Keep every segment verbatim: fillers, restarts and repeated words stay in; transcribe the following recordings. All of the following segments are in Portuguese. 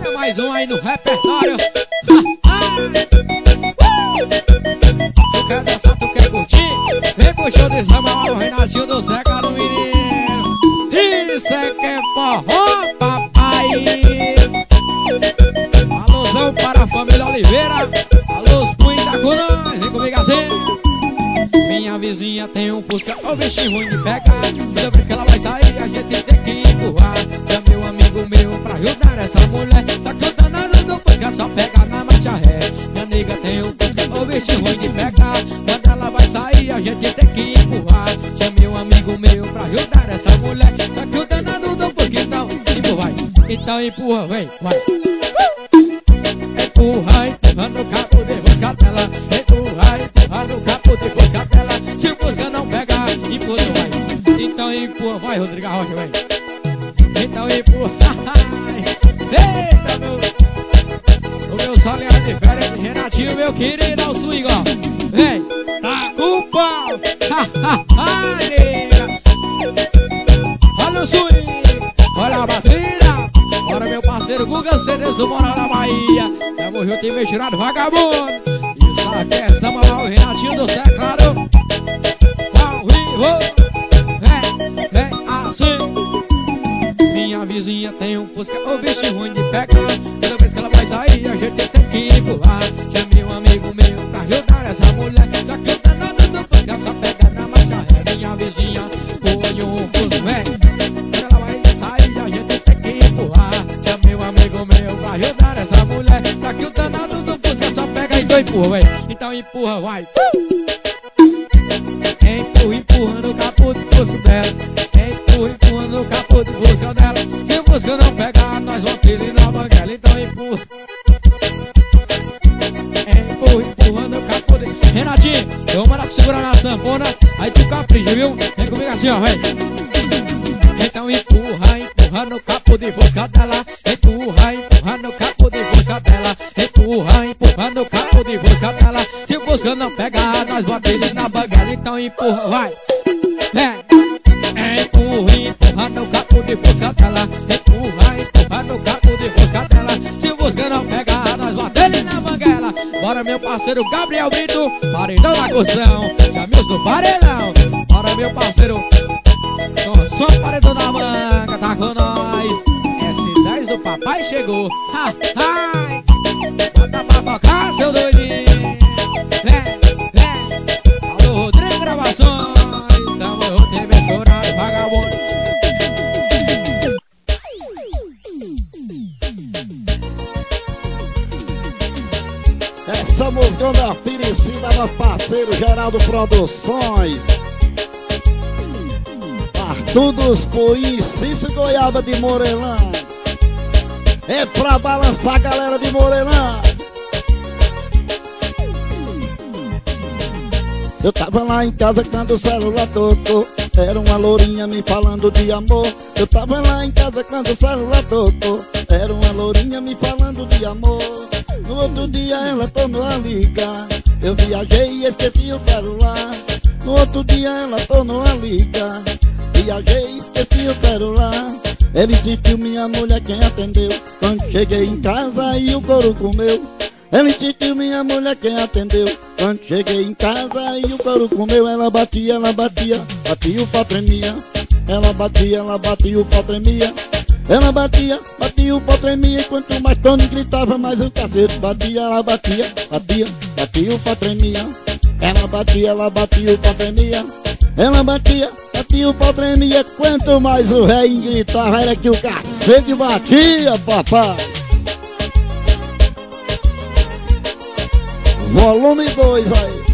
Olha mais um aí no repertório. Tu quer dançar, tu quer curtir? Vem pro show de samba lá, o Renatinho do Zeca do Menino. Isso é que é forró, papai. Alusão para a família Oliveira. Alôs pro Itacuná, vem comigo assim. Minha vizinha tem um Fusca, o bichinho ruim de pegar. Toda vez que ela vai sair, a gente tem que empurrar. Chamei um amigo meu pra ajudar essa mulher. Só que o danado do Fusca só pega na marcha ré. Minha nega tem um Fusca, o bichinho ruim de pegar. Quando ela vai sair, a gente tem que empurrar. Chamei um amigo meu pra ajudar essa mulher. Só que o danado do Fusca, então empurra, vai. Então empurra, vem, vai. Empurra, empurra no cabo de Fusca dela. Empurra, empurra no cabo de Fusca dela. Se o Fusca não pegar, empurra, vai. Então empurra, vai, Rodrigo Rocha, vem. Então empurra. Eita, meu. O meu solinho de férias, Renatinho, meu querido, ao swing, ó. Vem, tá com o pau. Olha o swing, olha a batida. Bora, meu parceiro Guga C Ds do Moral da Bahia. Tamo junto e misturado, vagabundo. Isso aqui é samba lá, o Renatinho do Teclado. Ao vivo. Vem, vem assim. Minha vizinha tem um Fusca, o bichinho ruim de pegar. Toda vez que ela vai sair, a gente tem que empurrar. Chamei um amigo meu pra ajudar essa mulher. Já que o danado do Fusca só pega na marcha ré. Minha vizinha põe um Fusca, vem. Quando ela vai sair, a gente tem que empurrar. Chamei um amigo meu pra ajudar essa mulher. Já que o danado do Fusca só pega e dois empurra, vem. Então empurra, vai. Empurra, empurra no capô do Fusca dela. Empurra, empurra no capô do Fusca dela. Se o Fusca não pegar, nós vamos tirar na banguela. Então empurra. Empurra, empurra no capô de... Renatinho, eu vou mandar tu segurar na sanfona. Aí tu capricha, viu? Vem comigo assim, ó, vem. Então empurra, empurra no capô de Fusca dela. Empurra, empurra no capô de Fusca dela. Empurra, empurra no capô de Fusca dela. Se o Fusca não pegar, nós vamos tirar na banguela. Então empurra, vai. Vem. Empurra, empurra no capô de Fusca dela. Empurra, empurra no capô de Fusca dela. Se o Fusca não pegar, nós vamos ele na banguela. Bora, meu parceiro Gabriel Brito, paredão da Cursão. Caminhos do paredão. Bora, meu parceiro Só paredão da manga, tá com nós. S dez, o papai chegou. Ha, ha. Bota pra focar, seu doidinho. Vem, vem. Alô, Rodrigo Gravações. Tamo junto e misturado, vagabundo. Essa música da oferecida nosso parceiro Geraldo Produções. Arthur dos Pois, Cício Goiaba de Morelã. É pra balançar a galera de Morelã. Eu tava lá em casa quando o celular tocou. Era uma lourinha me falando de amor. Eu tava lá em casa quando o celular tocou. Era uma lourinha me falando de amor. No outro dia ela tornou a ligar. Eu viajei e esqueci o celular. No outro dia ela tornou a ligar. Viajei e esqueci o celular. Ele insistiu, minha mulher quem atendeu. Quando cheguei em casa e o couro comeu. Ele insistiu, minha mulher quem atendeu. Quando cheguei em casa e o couro comeu. Ela batia, ela batia, batia o pau tremia. Ela batia, ela batia o pau tremia. Ela batia, batia o pau tremia. E quanto mais Tony gritava, mais o cacete batia. Ela batia, batia, batia o pau tremia. Ela batia, ela batia o pau tremia. Ela batia, batia o pau tremia. Quanto mais o velho gritava, era que o cacete batia, papai. Volume dois aí.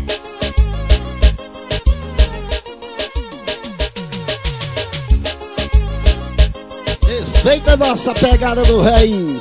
Respeita a nossa pegada do reinho.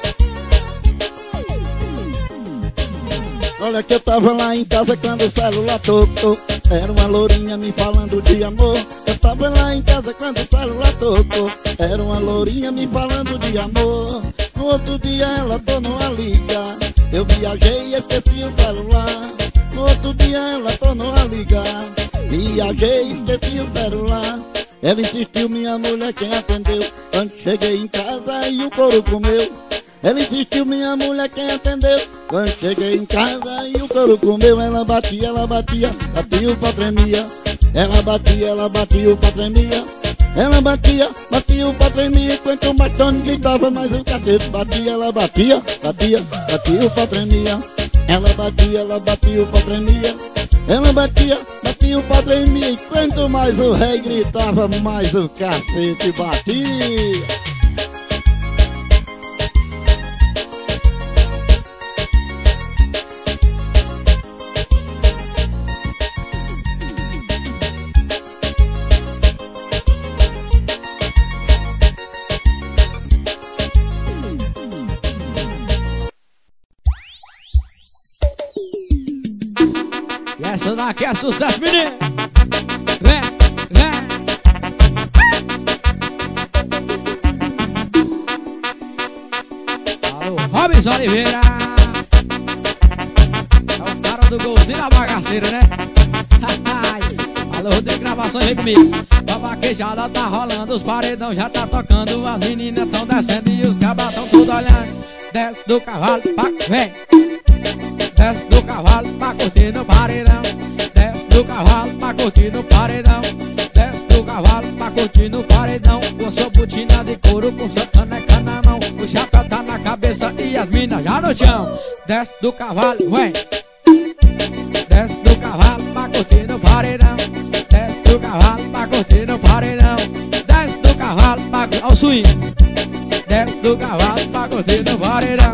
Olha que eu tava lá em casa quando o celular tocou. Era uma lourinha me falando de amor. Eu tava lá em casa quando o celular tocou. Era uma lourinha me falando de amor. No outro dia ela tornou a ligar. Eu viajei e esqueci o celular. No outro dia ela tornou a ligar. Viajei e esqueci o celular. Ela insistiu, minha mulher quem atendeu. Quando cheguei em casa e o couro comeu. Ela insistiu, minha mulher quem atendeu. Quando cheguei em casa e o couro comeu, ela batia, ela batia, batia o pau tremia. Ela batia, ela batia, o pau tremia. Ela batia, batia, o pau tremia. Enquanto o Martoni gritava, mas o cacete batia, ela batia, batia, batia, o pau tremia. Ela batia, ela batia, o pau tremia. Ela batia, batia, o pau tremia. E quanto mais o rei gritava, mais o cacete batia. E essa daqui é sucesso, menino. Vem, vem. Alô, Robson Oliveira. É o cara do golzinho da bagaceira, né? Alô, Rodrigo Gravações, vem comigo. A vaquejada tá rolando, os paredão já tá tocando. As meninas tão descendo e os cabas tão tudo olhando. Desce do cavalo, pá, vem. Desce do cavalo pra curtir no paredão. Desce do cavalo pra curtir no paredão. Desce do cavalo pra curtir no paredão. Com sua botina de couro, com sua caneca na mão. O chapéu tá na cabeça e as minas já no chão. Desce do cavalo, vem. Desce do cavalo pra curtir no paredão. Desce do cavalo pra curtir no paredão. Desce do cavalo pra curtir, ó o swing. Desce do cavalo pra curtir no paredão.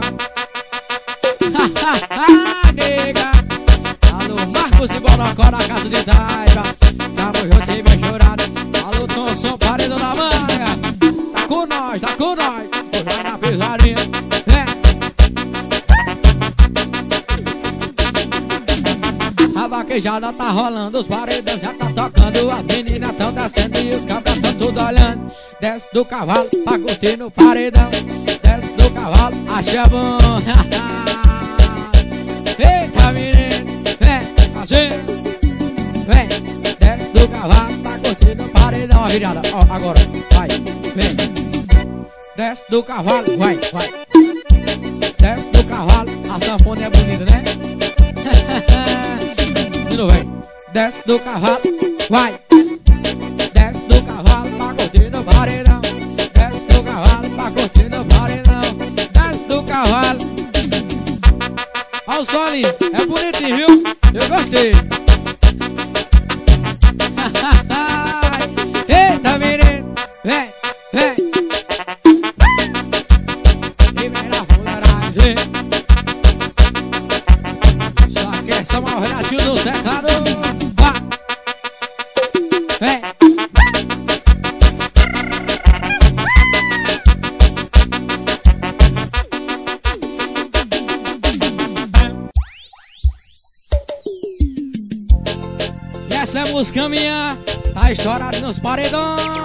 Nega. Alô, Marcos de Borocó na casa de Taiba. Tamo junto e bem chorado. Alô, Tonson, paredão na manga. Tá com nós, tá com nós. Hoje vai na pesadinha. É. A vaquejada tá rolando, os paredão já tá tocando. As meninas tão descendo e os cabras tão tudo olhando. Desce do cavalo pra curtir no paredão. Desce do cavalo, acha bom. Eita, menino, vem, assim, vem, desce do cavalo, tá curtindo o paredão, a virada, ó, agora, vai, vem, desce do cavalo, vai, vai, desce do cavalo, a sanfona é bonita, né? De novo, vem, desce do cavalo, vai, desce do cavalo, pra curtindo o paredão, desce do cavalo, pra curtindo o paredão, desce do cavalo. Olha o solinho, é bonitinho, viu? Eu gostei. Eita, menino, vem, vem. E vem na fuleiragem. Só que é só mal Renatinho do teclado. Vá. Vem. Essa música minha tá estourada nos paredões.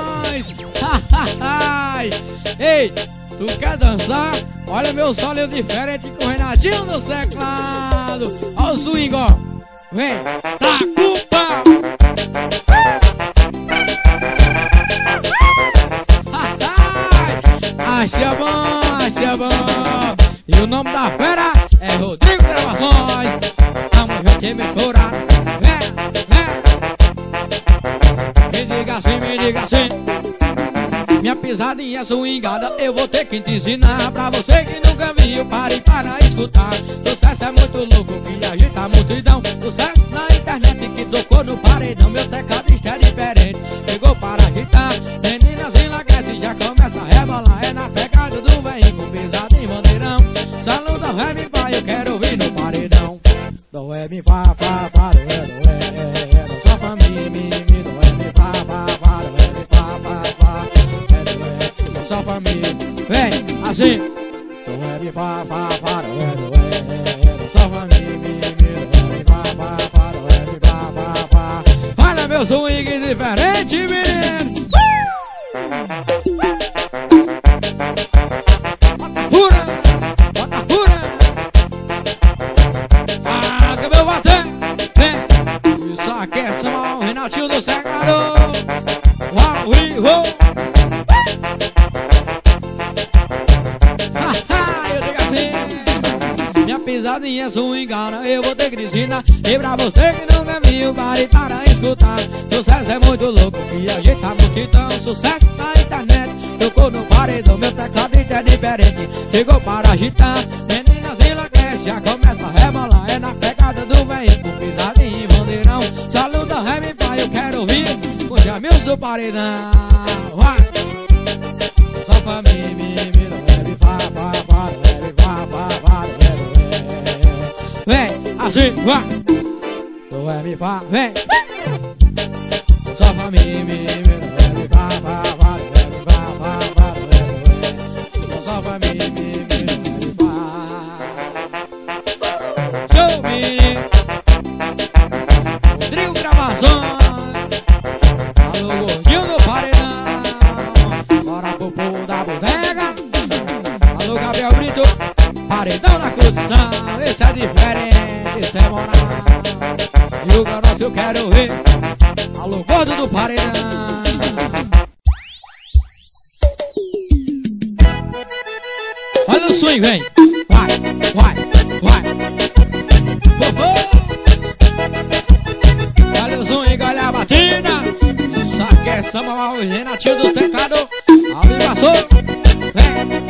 Ei, tu quer dançar? Olha meu solinho diferente com o Renatinho do teclado. Olha o swing, ó. Vem, tá com o pau. Acha bom, acha bom. E o nome da fera é Rodrigo Gravações. Tamo junto e misturado. Vem, vem. Me diga assim, me diga assim. Minha pisadinha swingada eu vou ter que te ensinar. Pra você que nunca viu, pare para escutar. Sucesso é muito louco que agita a multidão. Sucesso na internet que tocou no paredão. Meu tecladista é diferente, chegou para agitar. Meninas enlouquecem, já começa a rebolar. É na pegada do velhinho com pisada em bandeirão. Salão da Ré, mi pai, eu quero ouvir no paredão. Do é, mi, fá, fá, fá, do é, do é, é, é, do só pra mim, mi, mi, do é, mi, fá, fá, fá, do é, mi, fá, fá, fá, é, do é, do só pra mim. Vem, assim. Do é, mi, fá, fá, fá, do é, do é, é, é, do só pra mim, mi, mi, do é, mi, fá, fá, fá, do é, mi, fá, fá, fá. Olha meu swing diferente, menino. Pura, bota pura. Rasga meu bater. Vem. Isso aqui é só o Renatinho do teclado. Uau, uau. pisadinha, sua engana, eu vou ter que ensinar. E pra você que nunca viu, pare para escutar. Sucesso é muito louco, que ajeita a multidão. Sucesso na internet, tocou no paredão. Meu tecladista é diferente, chegou para agitar. Meninas enlouquecem, já começa a rebolar. É na pegada do veículo, pisadinha e bandeirão. Saluda, ré, mi, pai, eu quero ouvir os amigos do paredão. Vai! Só pra mim, mim, mim, leve, vá, vá, vá, leve, vá, vá, vá, leve, vem, assim, vai! Do é, mi, vá, vem! Só pra mim, mim, mim, leve, vá, vá, vá, leve, vá, vá, vá, leve, só pra mim, mim, mim, leve, vá. Show, menino! Rodrigo Gravações! Alô, gordinho do paredão! Bora pro povo da bodega. Alô, Gabriel Brito, paredão na condição. Esse é diferente, esse é moral. E o grosso eu quero ver. Alô, gordo do paredão. Olha o swing, vem. Vai, vai, vai. Oh, oh. Olha o swing, olha a batida. Isso aqui é samba, o Renatinho do teclado. Alguém passou, vem.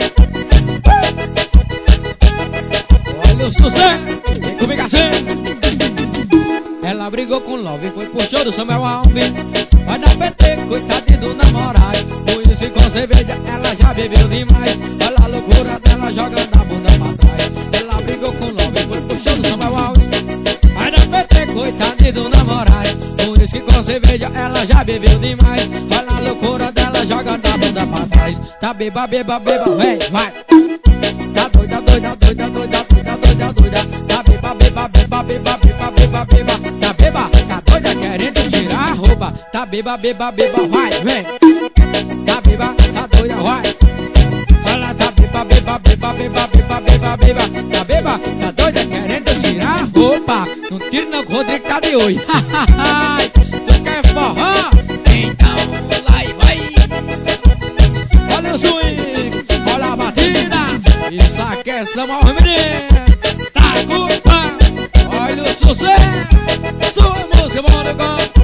Olha o sucesso, vem comigo assim. Ela brigou com o Love, foi pro show do Samuel Alves. Vai dar P T, coitadinho do namorado. Por isso que com cerveja ela já bebeu demais. Olha a loucura dela jogando a bunda pra trás. Ela brigou com o Love, foi pro show do Samuel Alves. Vai dar P T, coitadinho do namorado. Por isso que com cerveja ela já bebeu demais. Olha a loucura dela jogando a bunda pra trás. Tá beba, beba, beba, vem, vai. Tá doida, doida, doida, doida, doida, doida, doida. Tá beba, beba, beba, beba, beba, beba, beba. Tá beba, tá doida querendo tirar a roupa. Tá beba, beba, beba, vai, vem. Tá beba, tá doida, vai. Olha, tá beba, beba, beba, beba, beba, beba, beba. Tá beba, tá doida querendo tirar a roupa. Não tira não, que o Rodrigo tá de oi. Tu quer forró? Então lá e vai. Olha o swing, olha a batida. Isso aqui é samba, menino. Tá culpa. Olha o sucesso. Sua música, bora com.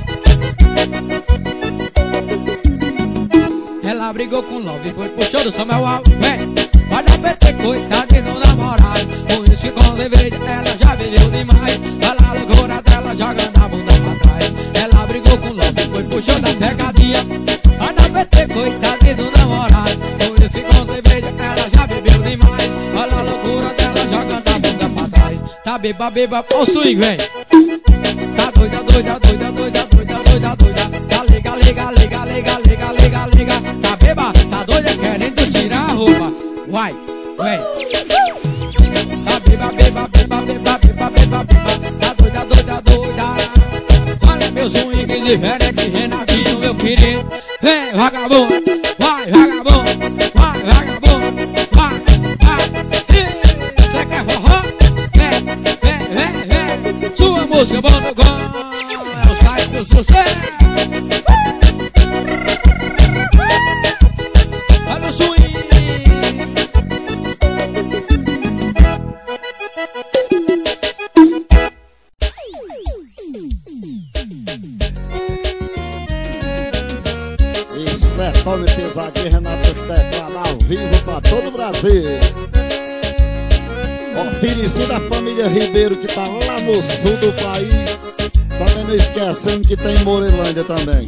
Ela brigou com o Love, foi pro show do Samuel Alves. Vem, vai dar P T, coitadinho do namorado. Por isso que com cerveja ela já bebeu demais. Olha a loucura dela jogando a bunda pra trás. Ela brigou com o Love, foi pro show da pegadinha. Vai dar P T, coitadinho do namorado. Por isso que com cerveja ela já bebeu demais. Olha a loucura dela jogando a bunda pra trás. Tá beba, beba, ó o swing, vem. Tá doida, doida, doida, doida, doida, doida, doida. Tá liga, liga, liga, liga, liga, liga, liga. Tá beba, tá doida querendo tirar a roupa. Vai, vem. Tá beba, beba, beba, beba, beba, beba, beba. Tá doida, doida, doida. Olha meu swing diferente, Renatinho, meu querido. Vem, vagabundo, vai, vagabundo, vai, vagabundo, vai, vai. Cê quer forró? Vem, vem, vem, vem. Sua música, banda com. É o site do sucesso. Olha o swing. Isso é Tome Pesadinha, Renato Teclado ao vivo pra todo o Brasil. Oferecida a família Ribeiro, que tá lá no sul do país. Também não esquecendo que tem Morelândia também.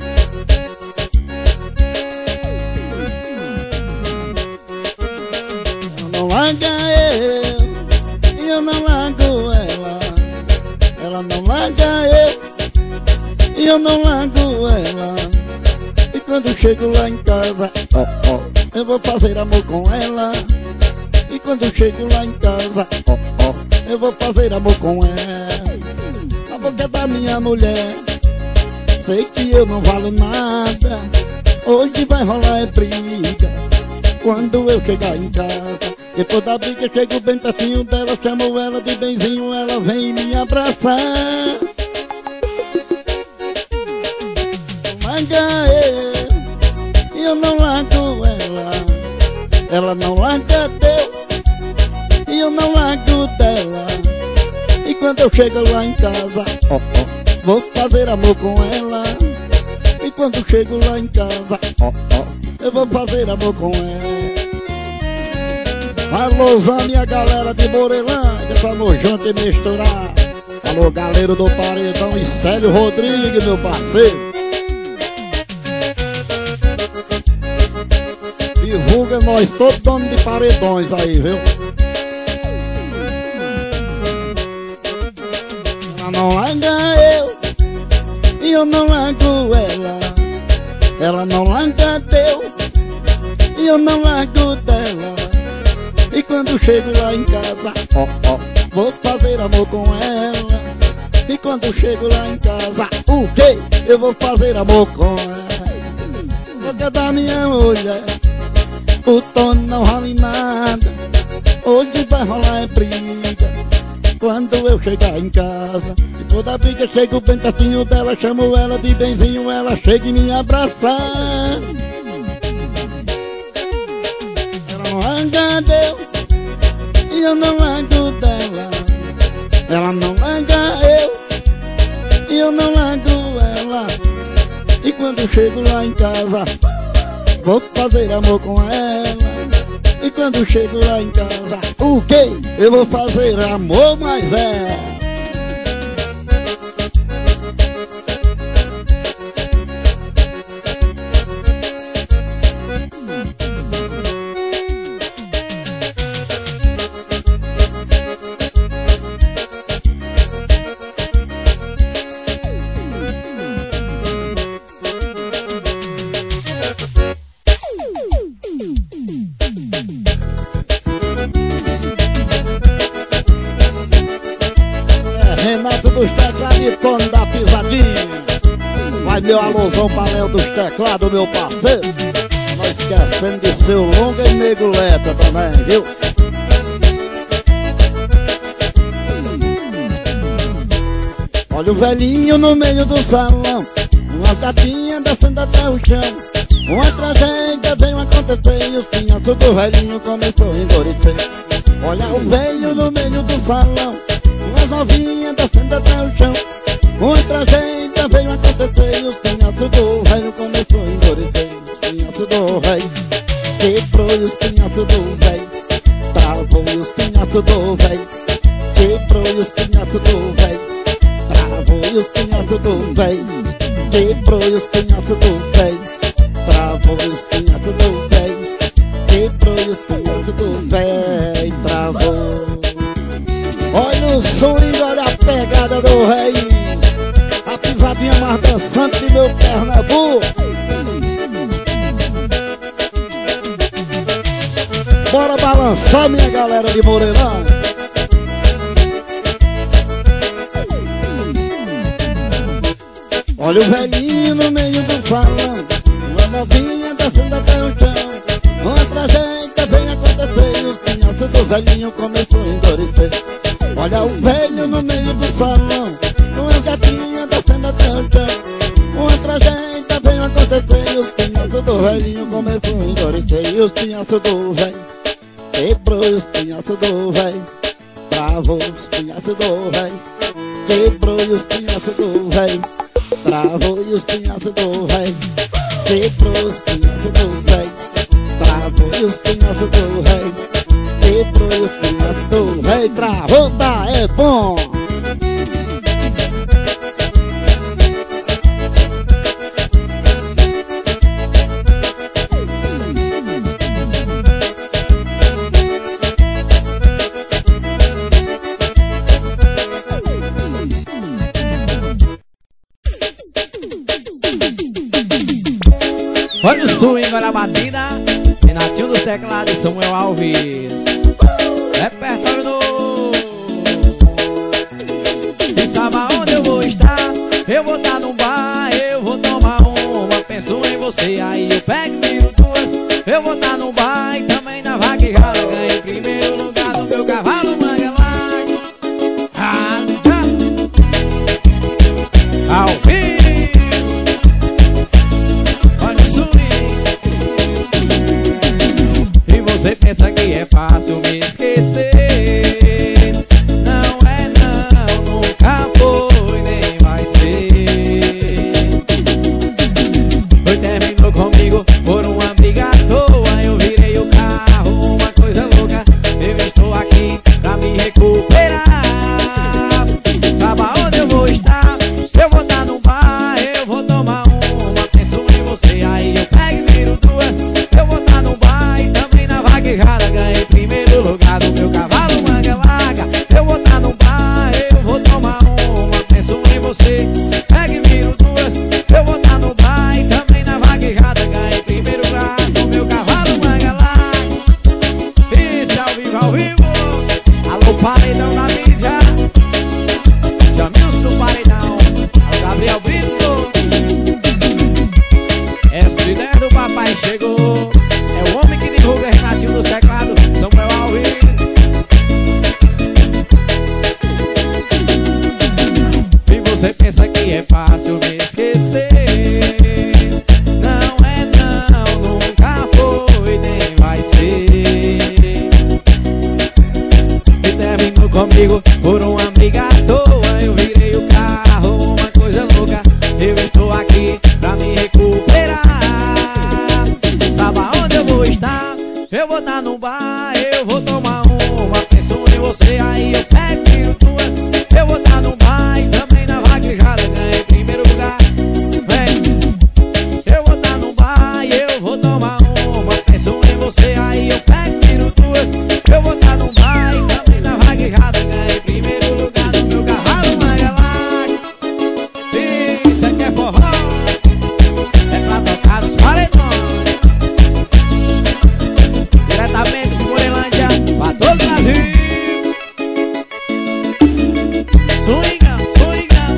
Eu não largo eu, e eu não largo ela. Ela não larga eu, e eu não largo ela. E quando chego lá em casa, oh, oh, eu vou fazer amor com ela. E quando chego lá em casa, oh, oh, eu vou fazer amor com ela. A boca é da minha mulher, sei que eu não valo nada. Hoje vai rolar é briga quando eu chegar em casa. Depois da briga chego bem pertinho dela, chamo ela de benzinho, ela vem me abraçar. Larga eu, e eu não largo ela. Ela não larga Deus, e eu não largo dela. quando eu chego lá em casa, oh, oh, vou fazer amor com ela. E quando eu chego lá em casa, oh, oh, eu vou fazer amor com ela. Alôzão, minha galera de Morelândia, vamos junto e misturar. Alô, galera do Paredão e Célio Rodrigues, meu parceiro. Divulga nós, todo dono de paredões aí, viu? Ela não larga eu, e eu não largo ela. Ela não larga eu, e eu não largo dela. E quando chego lá em casa, oh, oh, vou fazer amor com ela. E quando chego lá em casa, o quê? Eu vou fazer amor com ela. Porque da minha mulher o Tony não rola em nada. Hoje vai rolar é briga quando eu chegar em casa. E toda briga chego bem pertinho dela, chamo ela de benzinho, ela chega e me abraçar. Ela não larga eu, e eu não largo dela. Ela não larga eu, e eu não largo ela. E quando chego lá em casa, vou fazer amor com ela. E quando chego lá em casa, o quê? Eu vou fazer amor, mas é. Renato dos teclados e Tony da pisadinha. Vai meu alôzão pra Léo dos teclados, meu parceiro. Não esquecendo de seu longa e nego letra também, viu? Olha o velhinho no meio do salão, uma gatinha descendo até o chão. Uma tragédia veio acontecer e os pinhaços do velhinho começou a endurecer. Olha o velho no meio do salão, umas novinhas descendo até o chão. Uma tragédia veio acontecer e os pinhaços do velho começou a endurecer. Os pinhaços do velho quebrou e os pinhaços do velho travou e os pinhaços do velho quebrou e os pinhaços do velho travou e os pinhaços do velho quebrou e os pinhaços do velho travou e os pinhaços do velho quebrou e os pinhaços do velho travou. Olha o swing, olha a pegada do rei, a pisadinha mais dançante de meu Pernambuco. Bora balançar, minha galera de Morelândia. Olha o velhinho no meio do salão, uma novinha descendo até o chão. Uma tragédia vem acontecer e os pinhaços do velhinho começou a endurecer. Olha o velho no meio do salão, uma gatinha descendo até o chão. Uma tragédia veio acontecer e os pinhaços do velhinho começou a endurecer. E os pinhaços do velho quebrou e os pinhaços do velho travou. Os pinhaços do velho quebrou e os pinhaços do velho travou. E os pinhaços do velho quebrou, os pinhaços do velho travou. E os pinhaços do velho quebrou e os pinhaços do velho travou. Tá, é bom. Olha o swing, olha a batida. Renatinho dos teclados e Samuel Alves. Repertório novo. E sabe aonde eu vou estar? Eu vou estar num bar, eu vou tomar uma. Penso em você, aí eu pego mil duas. Eu vou estar num bar e também na vaquejada. Ganhei primeiro lugar no meu cavalo manga larga. Ah, ah. Ao vivo. Você pensa que é fácil me esquecer? Não é não, Eu vou dar no bar, eu vou tomar uma. Penso em você, aí eu pego tiro duas. Eu vou dar no bar e também na vaquejada ganhei primeiro lugar. Vem. Eu vou dar no bar e eu vou tomar uma. Penso em você, aí eu pego tiro duas. Eu vou dar no bar e também na vaquejada ganhei primeiro lugar no meu cavalo Magalhães. Isso aqui é forró, é pra tocar os paredões. Diretamente de Morelândia pra todo o Brasil. Swinga, swinga.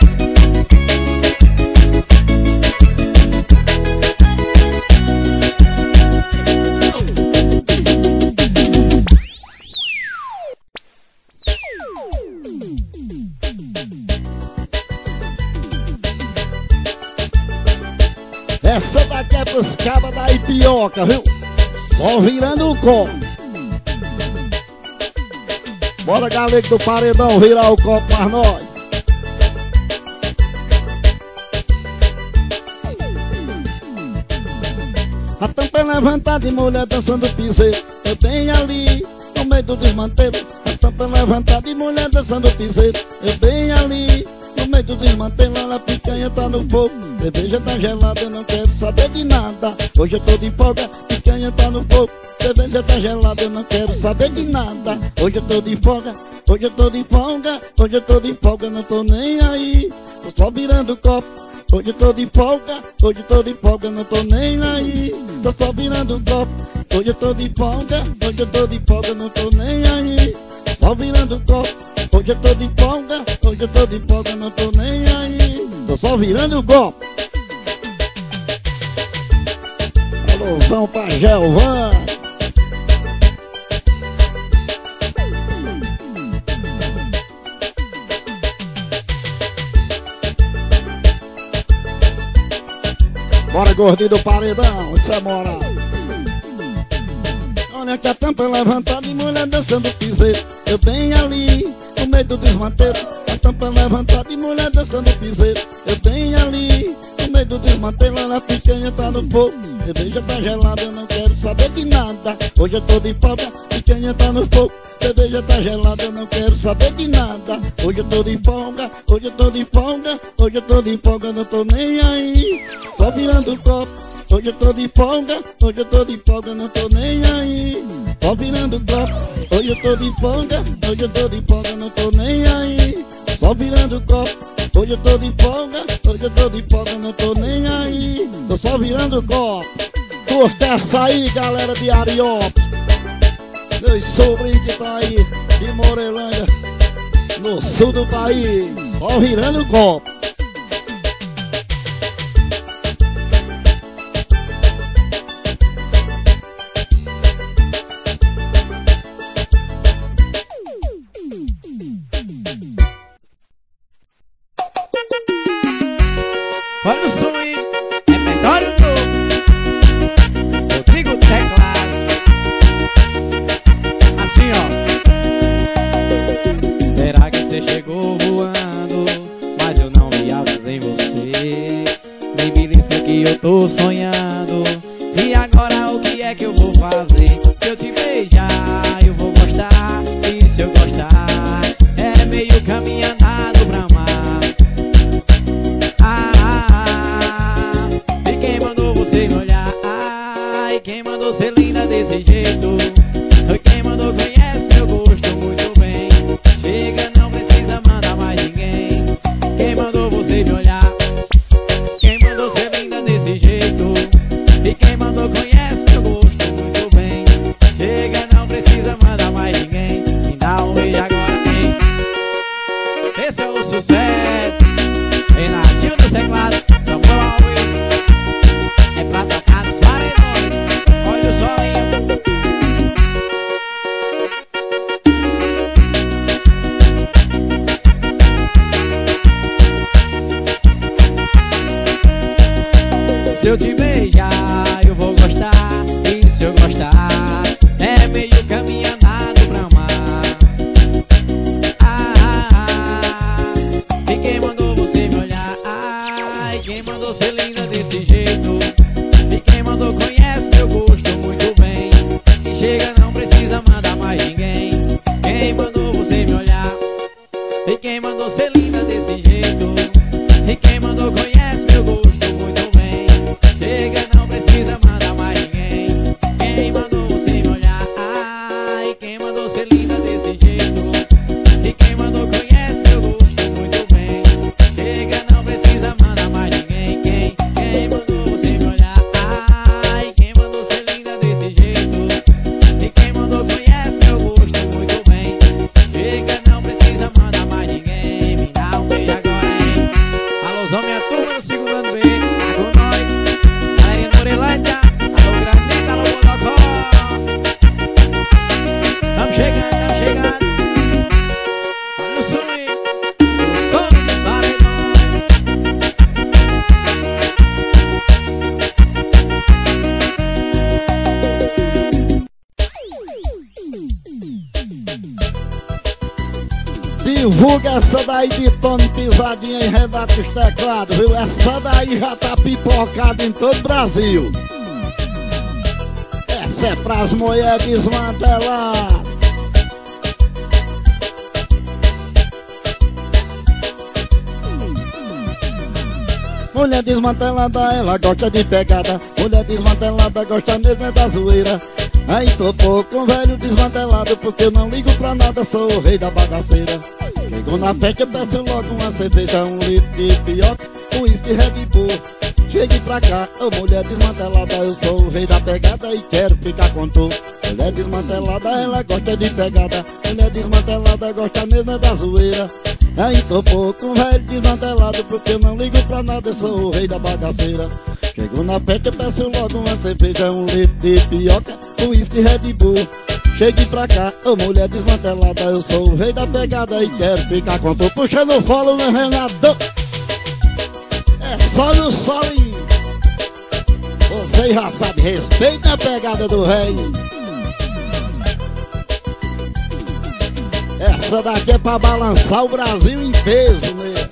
Essa daqui é pros cabas da Ipioca, viu? Só virando o copo. Bora, galego do paredão, virar o copo pra nós. A tampa é levantada e mulher dançando piseiro. Eu bem ali, no meio do desmantelo. A tampa é levantada e mulher dançando piseiro. Eu bem ali, no meio do desmantelo. Ela picanha tá no fogo, cerveja tá gelada, eu não quero saber de nada. Hoje eu tô de folga, picanha tá no fogo, cerveja tá gelada, eu não quero saber de nada. Hoje eu tô de folga, hoje eu tô de folga, hoje eu tô de folga, não tô nem aí. Tô só virando copo. Hoje eu tô de folga, hoje eu tô de folga, não tô nem aí. Tô só virando copo. Hoje eu tô de folga, hoje eu tô de folga, não tô nem aí. Só virando copo. Hoje eu tô de folga, hoje eu tô de folga, não tô nem aí. Tô só virando copo. Alusão pra Gelvan. Bora, gordinho do paredão, isso é moral. Olha que a tampa é levantada e mulher dançando piseiro. Eu bem ali, no meio do desmantelo. A tampa é levantada e mulher dançando piseiro. Eu bem ali, no meio do desmantelo. Ela picanha tá no fogo, cerveja tá gelada, eu não quero saber de nada. Hoje eu tô de folga, picanha tá no fogo, cerveja tá gelada, eu não quero saber de nada. Hoje eu tô de folga, hoje eu tô de folga, hoje eu tô de folga, não tô nem aí. Só virando o copo. Hoje eu tô de folga, hoje eu tô de folga, não tô nem aí. Só virando o copo. Hoje eu tô de folga, hoje eu tô de folga, não tô nem aí. Só virando o copo. Hoje eu tô de folga, hoje eu tô de folga, não tô nem aí. Tô só virando o copo. Curta essa aí, galera de Ariópolis. Meus sobrinhos que tá aí de Morelândia, no sul do país. Só virando o copo. Olha o som aí, repertório novo, Rodrigo Teclado. Assim ó. Será que você chegou voando, mas eu não vi asas em você? Me belisca que eu tô sonhando. E agora o que é que eu vou fazer? Se eu te beijar, eu vou gostar. E se eu gostar, é meio caminho andado pra amar. Quem mandou ser linda desse jeito? Quem mandou conhece meu gosto muito bem. Chega, não precisa mandar mais ninguém. Quem mandou você me olhar? Quem mandou ser linda desse jeito? E quem mandou conhece meu gosto muito bem. Chega, não precisa mandar mais ninguém. Me dá um beijo agora, hein? Esse é o sucesso. Renatinho do teclado, Samuel Alves. É pra tocar nos paredões. Olha o solinho. Divulga essa daí de Tony Pisadinha em Renato os Teclados, viu? Essa daí já tá pipocada em todo o Brasil. Essa é pras mulheres desmanteladas. Mulher desmantelada, ela gosta de pegada. Mulher desmantelada gosta mesmo é da zoeira. Aí topou com velho desmantelado, porque eu não ligo pra nada, sou o rei da bagaceira. Chegou na festa, eu peço logo uma cerveja, um litro de pioca, um uísque Red Bull. Chegue pra cá, ô mulher desmantelada, eu sou o rei da pegada e quero ficar com tu. Mulher desmantelada, ela gosta de pegada. Mulher desmantelada gosta mesmo é da zoeira. Aí topou com velho desmantelado, porque eu não ligo pra nada, eu sou o rei da bagaceira. Chego na festa, eu peço logo uma cerveja, um litro de pioca, um uísque Red Bull. Chegue pra cá, ô mulher desmantelada, eu sou o rei da pegada e quero ficar com tu. Puxa no folo, meu Renato. É só no solinho. Você já sabe, respeita a pegada do rei. Essa daqui é pra balançar o Brasil em peso, né?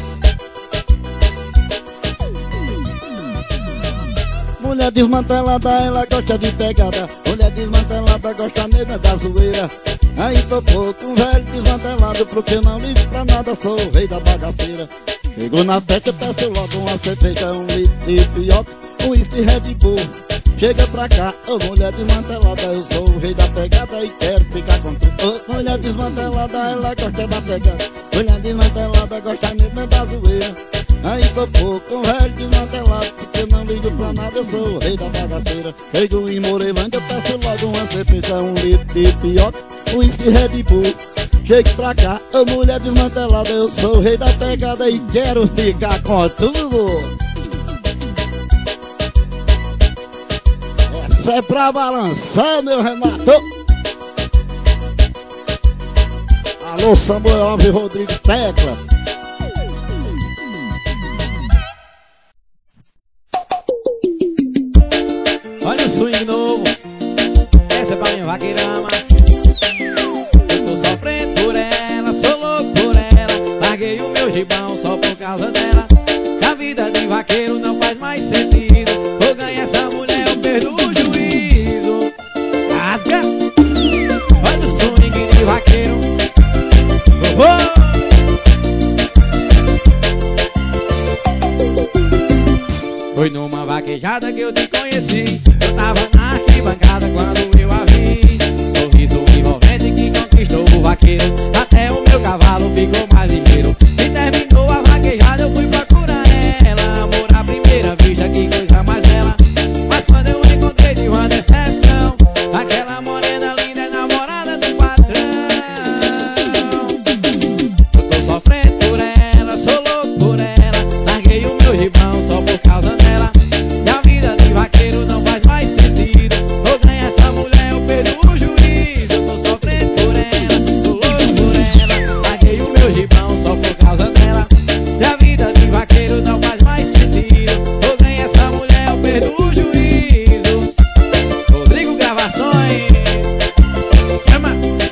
Mulher desmantelada, ela gosta de pegada. Mulher desmantelada gosta mesmo da zoeira. Aí topou com velho desmantelado, porque eu não ligo pra nada, sou o rei da bagaceira. Chegou na festa, peço logo uma cerveja, um litro de pioca, um uísque Red Bull. Chega pra cá, ô mulher desmantelada, eu sou o rei da pegada e quero ficar com tu. Ô mulher desmantelada, ela gosta da pegada. Mulher desmantelada gosta mesmo da zoeira. Aí topou com velho desmantelado, porque eu não ligo pra nada, eu sou o rei da bagaceira. Chego em Moreirândia, eu peço logo uma cerveja, um litro de pioca, um uísque Red Bull. Chegue pra cá, ô mulher desmantelada, eu sou o rei da pegada e quero ficar com tudo. Essa é pra balançar, meu Renato. Alô, Samuel Alves Rodrigues Tecla. Olha o swing novo. Essa é pra minha vaqueirama. Eu tô sofrendo por ela, sou louco por ela. Larguei o meu gibão só por causa dela. A vida de vaqueiro não faz mais sentido. Vou ganhar essa mulher, eu perdo o juízo. Rasga. Olha o swing de vaqueiro. Oh, oh. Foi numa vaquejada que eu te conheci. Eu tava na arquibancada quando eu a vi. Sorriso envolvente que conquistou o vaqueiro. Até o meu cavalo ficou mais ligeiro. E terminou a vaquejada, eu fui procurar ela. Amor à primeira vista, que coisa mais bela. Mas quando eu encontrei de uma decepção, aquela morena linda é namorada do patrão. Eu tô sofrendo por ela, sou louco por ela. Larguei o meu gibão só por causa dela. E a vida de vaqueiro não faz mais sentido. Vou ganhar essa mulher, eu perdo o juízo. Eu tô sofrendo por ela, sou louco por ela. Larguei o meu gibão só por causa dela. E a vida de vaqueiro não faz mais sentido. Vou ganhar essa mulher, eu perdo o juízo. Rodrigo Gravações. Chama.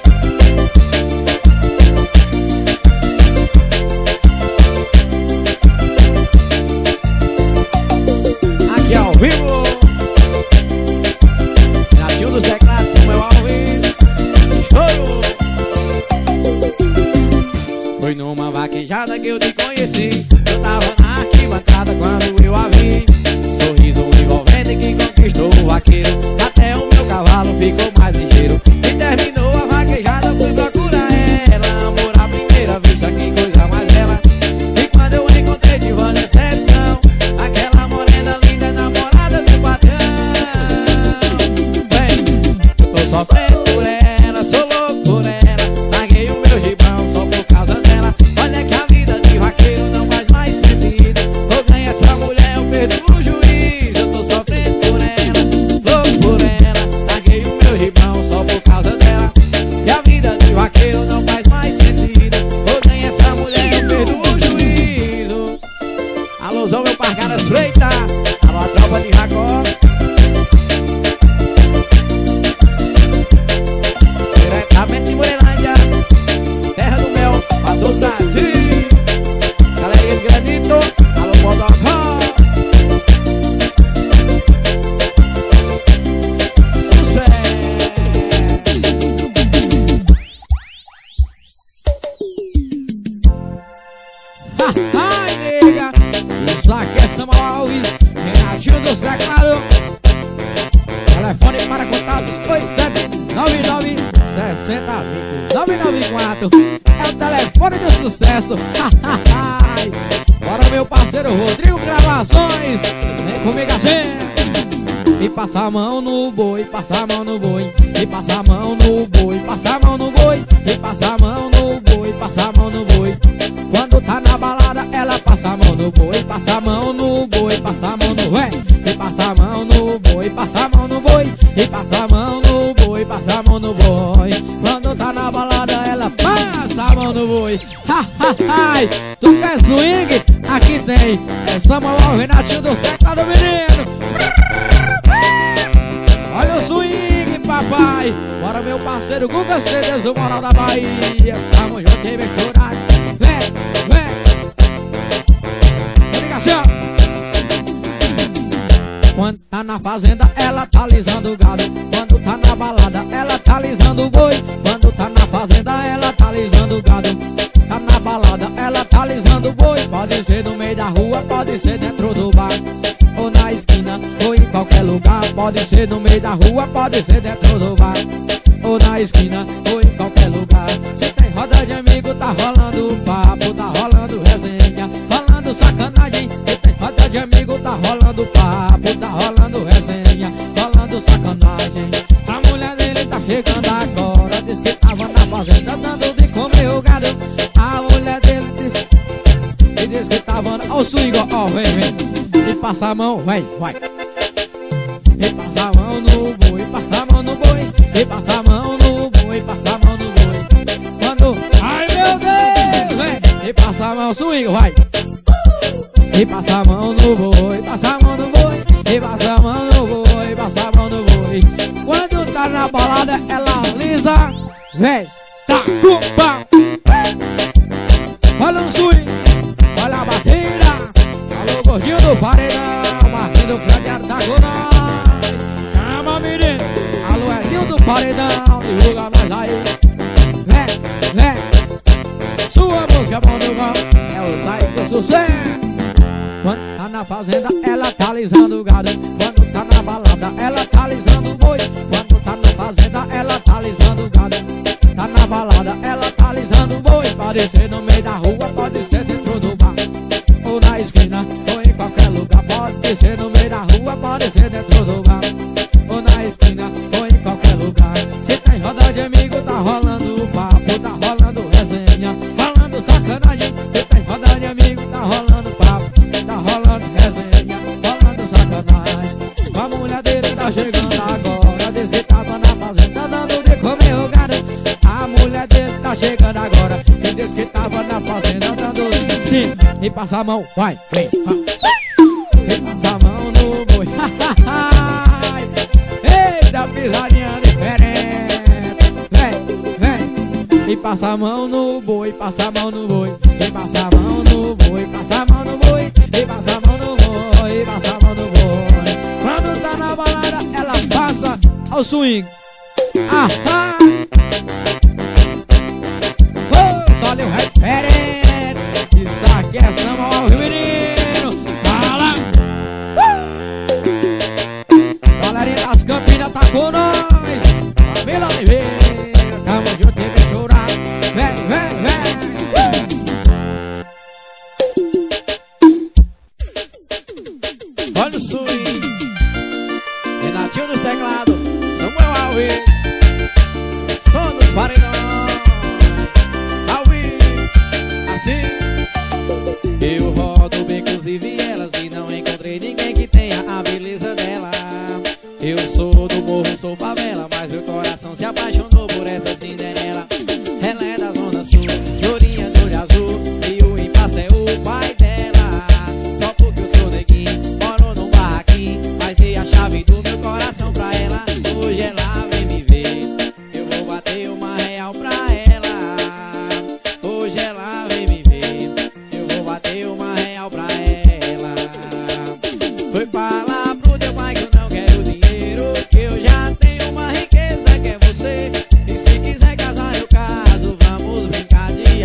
Aqui ao vivo. Renatinho dos Teclados, Samuel Alves. Choro. Foi numa vaquejada que eu te conheci. Eu tava na arquibancada quando eu a vi. Sorriso envolvente que conquistou o vaqueiro. Até o meu cavalo ficou mais ligeiro. E terminou a vaquejada, fui procurar ela. Amor à primeira vista, que coisa mais bela. E quando eu encontrei de uma decepção, aquela morena linda é namorada do patrão. Vem, eu tô sofrendo por ela, sou louco por ela. Larguei o meu gibão só por causa dela. Olha que a vida de vaqueiro não faz mais sentido. Vou ganhar essa mulher, eu perdo o juízo. Eu tô sofrendo por ela, louco por ela. Larguei o meu gibão só por causa dela. aqui é Samuel Alves, Renatinho do Teclado. Telefone para contatos oito sete nove nove seis zero nove nove quatro. É o telefone do sucesso. Bora meu parceiro Rodrigo Gravações, vem comigo assim. E passa a mão no boi, passa a mão no boi, e passa a mão no boi, passa a mão no boi, e passa a mão no boi, passa a mão no boi. Quando tá na balada, ela passa a mão no boi, passa a mão no boi, passa a mão no boi, e passa a mão no boi, passa a mão no boi, e passa a mão no boi, passa a mão no boi. Quando tá na balada, ela passa a mão no boi. Ha, ha, ha. Tu quer swing? Aqui tem. É Samuel, Renatinho dos Teclados, menino. Olha o swing, papai. Bora meu parceiro Guga Cedes, o Moral da Bahia. Tamo junto e vem chorar. Vem, vem. Ligação. Quando tá na fazenda, ela tá alisando o gado. Quando tá na balada, ela tá alisando o boi. Quando tá na fazenda, ela tá alisando o gado. Tá na balada, ela tá alisando o boi. Pode ser no meio da rua, pode ser dentro do bar, ou na esquina, ou em qualquer lugar. Pode ser no meio da rua, pode ser dentro do bar, ou na esquina, ou em qualquer lugar. Se tem roda de amigo, tá rolando papo, tá rolando resenha, falando sacanagem. Se tem roda de amigo, tá rolando papo, tá rolando resenha, falando sacanagem. A mulher dele tá chegando agora, diz que tava na fazenda dando de comer o gado. A mulher dele disse, e diz que tava na... Ó o swing, ó, vem, vem. E passa a mão, vai, vai. E passa a mão no boi, passa a mão no boi, e passa a mão no boi, passa a mão no boi. Quando, ai meu Deus, vem. E passa a mão, swing, vai. E passa a mão no boi, passa a mão no boi, e passa a mão no boi, passa a mão no boi. Quando tá na balada, ela alisa, vem, tá com pau. Olha o swing, olha a batida. Alô, gordinho do paredão, Marquinhos do Pradeado tá com nós. Chama, menino. Alô, Elinho do paredão, divulga nós aí. Vem, vem. Sua música bom do gol, é o Sai do Sucesso. Quando tá na fazenda, ela tá alisando o gado. Quando tá na balada, ela tá alisando o boi. Quando tá na fazenda, ela tá alisando o gado. Tá na balada, ela tá alisando o boi. Pode ser no meio da rua, pode ser dentro do bar, ou na esquina, ou em qualquer lugar. Pode ser no meio da rua, pode ser dentro do bar, ou na esquina, ou em qualquer lugar. Se tem roda de amigo, tá rolando papo, tá rolando resenha, falando sacanagem. Se tem roda de amigo, tá rolando papo, tá rolando resenha, falando sacanagem. A mulher dele tá chegando agora, disse que tava na fazenda dando de comer o gado. A mulher dele tá chegando agora, e disse que tava na fazenda dando de... Sim, e passa a mão, vai, vem, vai. E passa a mão no boi. Eita, pisadinha diferente. Vem, vem. E passa a mão no boi, passa a mão no boi, e passa a mão no boi, passa a mão no boi, e passa a mão no boi, e passa a mão no boi. Quando tá na balada, ela passa ao swing. Ahá. Oh, só lhe o referente. Isso aqui é Samuel, menino. Fala. Uh! Galerinha das Campinas tá com nós. Família Oliveira, tamo junto e vem chorar. Vem, vem, vem. Uh! Olha o swing. Renatinho dos Teclados, Samuel Alves, som dos paredões. Alves, assim. Eu rodo becos e vielas e não encontrei ninguém que tenha a beleza dela. Eu sou do morro, sou favela, mas meu coração se apaixonou por essa Cinderela. Ela é da zona sul, lourinha de olho azul, e o impasse é o pai dela. Só porque eu sou neguinho, moro num barraquinho, mas dei a chave do meu coração pra ela. Hoje ela vem me ver, eu vou bater uma real pra ela. Hoje ela vem me ver, eu vou bater uma real pra ela. Foi falar pro teu pai que eu não quero dinheiro, que eu já tenho uma riqueza que é você. E se quiser casar eu caso, vamos brincar de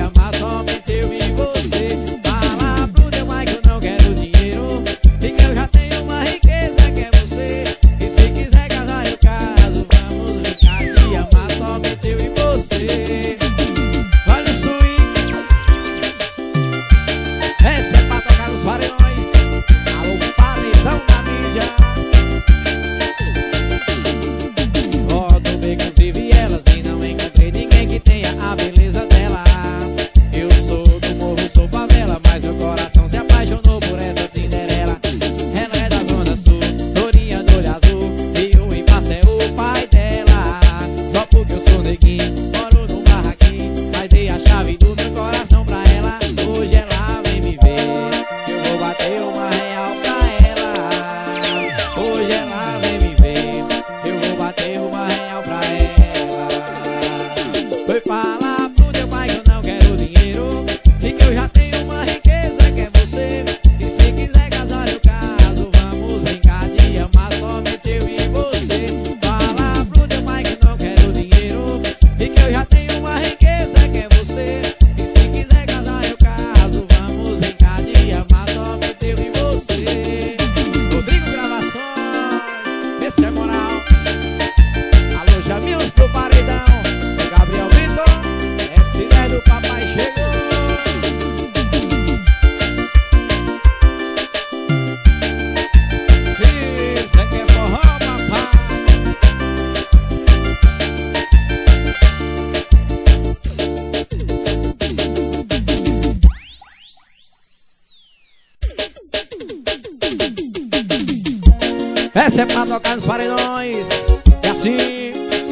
Essa é pra tocar nos paredões. É assim.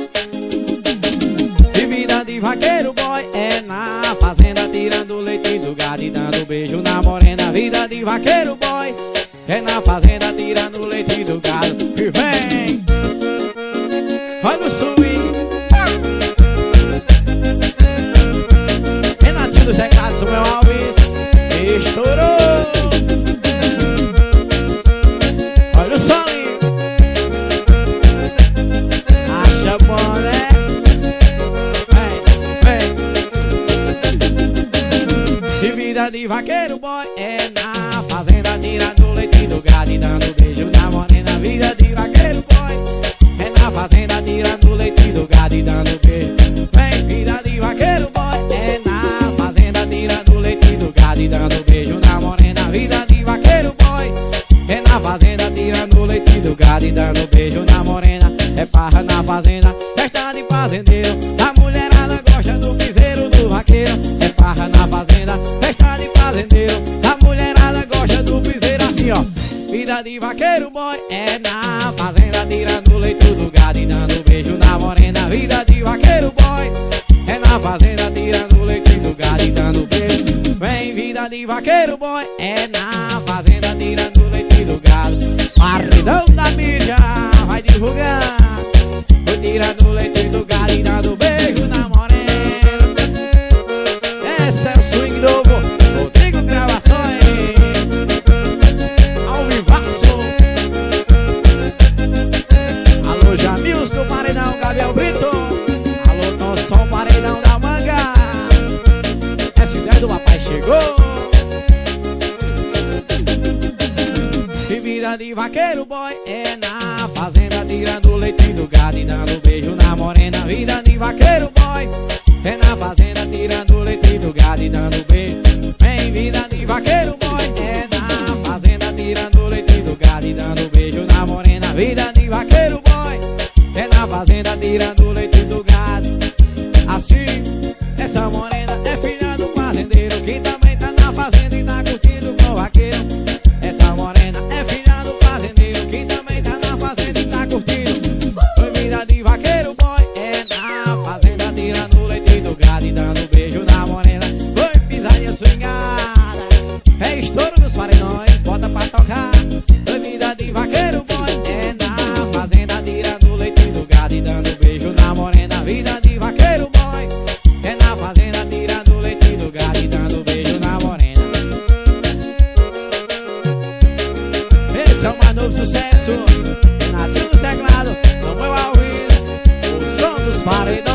De vida de vaqueiro boy é na fazenda, tirando leite do gado e dando beijo na morena. Vida de vaqueiro boy é na fazenda, tirando leite do gado. E vem, olha o swing. Renatinho dos teclados, o meu Alves estourou. Olha o solinho. Acha bom, né? De vida de vaqueiro boy é na fazenda, tirando leite do gado e dando beijo na morena. Vida de vaqueiro boy é na fazenda, tirando leite do gado e dando beijo. Vem, vida de vaqueiro boy é na fazenda, tirando leite do gado e dando beijo na morena. Vida de vaqueiro boy é na fazenda, tirando leite do gado e dando beijo na morena. É farra na fazenda, festa de fazendeiro, a mulherada gosta do piseiro do vaqueiro. É farra na fazenda, festa de fazendeiro, a mulherada gosta do piseiro. Assim ó, vida de vaqueiro boy é na fazenda, tirando leite do gado e dando beijo na morena. Vida de vaqueiro boy é na fazenda, tirando leite do gado e dando beijo. Vem, vida de vaqueiro boy é na fazenda, tirando leite do gado. Paredão da mídia vai divulgar. Vou tirando leite do gado e dando beijo na morena. Esse é o swing novo, Rodrigo Gravações, ao vivaço. Alô Jamils do Paredão, Gabriel Brito. Alô Tonson, Paredão da Manga. Essa ideia do papai chegou. E vida de vaqueiro boy é na fazenda, tirando leite do gado e dando beijo na morena. Vida de vaqueiro boy é na fazenda, tirando leite do gado e dando beijo. Vem, vida de vaqueiro boy é na fazenda, tirando leite do gado e dando beijo na morena. Vida de vaqueiro boy é na fazenda, tirando leite do gado. Assim, essa morena é filha do fazendeiro, que também tá na fazenda e tá curtindo com o vaqueiro. Essa morena é filha do fazendeiro, que também tá na fazenda e tá curtindo. Foi vida de vaqueiro boy é na fazenda, tirando leite do gado e dando beijo na morena. Foi pisadinha swingada, é estouro dos paredões, bota pra tocar. Foi vida de vaqueiro boy é na fazenda, tirando leite do gado e dando beijo na morena. Vida de vaqueiro boy é na fazenda, tirando leite do gado e dando beijo na morena. Esse é o mais novo sucesso, Renatinho dos teclados, Samuel Alves, o som dos paredões.